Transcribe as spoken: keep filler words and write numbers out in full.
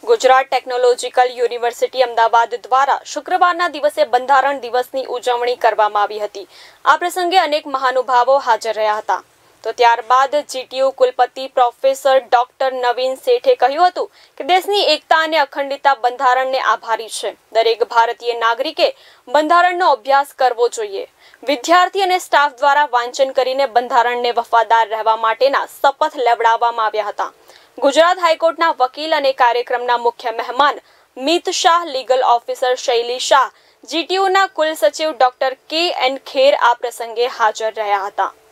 Gujarat technological university Ahmedabad દ્વારા શુક્રવારના દિવસે બંધારણ દિવસની ઉજવણી કરવામાં આવી હતી। આ પ્રસંગે અનેક મહાનુભાવો હાજર રહ્યા હતા। તો ત્યારબાદ જીટીયુ કુલપતિ પ્રોફેસર ડોક્ટર નવીન શેઠે કહ્યું હતું કે દેશની એકતા અને અખંડિતતા બંધારણને આભારી છે। દરેક ભારતીય નાગરિકે બંધારણનો અભ્યાસ કરવો જોઈએ। વિદ્યાર્થી અને સ્ટાફ દ્વારા વાંચન કરીને બંધારણને વફાદાર રહેવા માટેના શપથ લેવડાવવામાં આવ્યા હતા। ગુજરાત હાઈકોર્ટના વકીલ અને કાર્યક્રમના મુખ્ય મહેમાન મિત શાહ, લીગલ ઓફિસર શૈલી શાહ, જીટીયુના કુલ સચિવ ડોક્ટર કે એન ખેર આ પ્રસંગે હાજર રહ્યા હતા।